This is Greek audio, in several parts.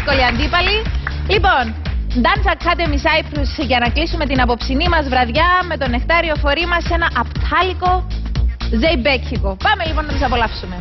δύσκολοι αντίπαλοι. Λοιπόν, Dance Academy Cyprus για να κλείσουμε την απόψινή μας βραδιά με το νεκτάριο φορεί μας σε ένα απτάλικο ζεϊμπέκικο. Πάμε λοιπόν να τους απολαύσουμε.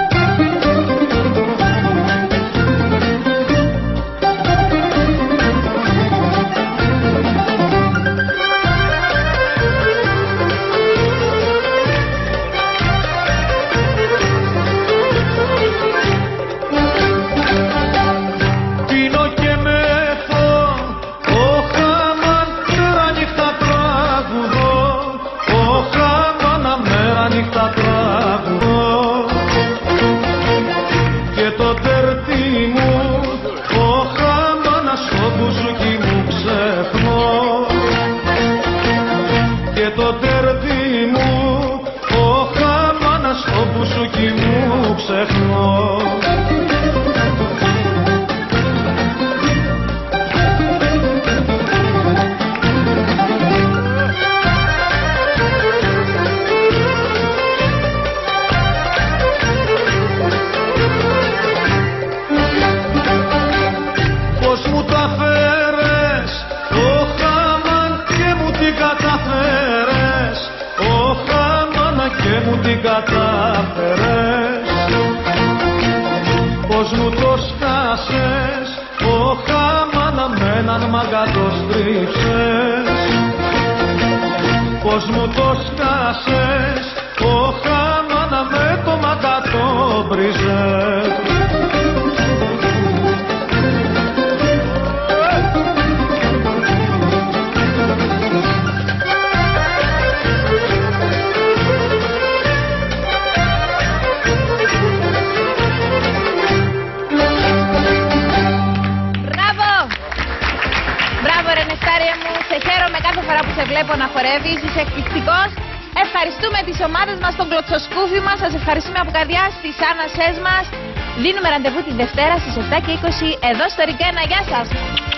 Πώς μου το σκάσες, όχα μάνα με έναν μάγκα το στρίψες. Πώς μου το σκάσες, όχα μάνα με το μάγκα το μπριζες. Κάθε φορά που σε βλέπω να χορεύεις, είσαι εκπληκτικός. Ευχαριστούμε τις ομάδες μας, τον κλωτσοσκούφι μας. Σας ευχαριστούμε από καρδιά στις άνασές μας. Δίνουμε ραντεβού τη Δευτέρα στις 7:20 εδώ στο Ρικένα. Γεια σας!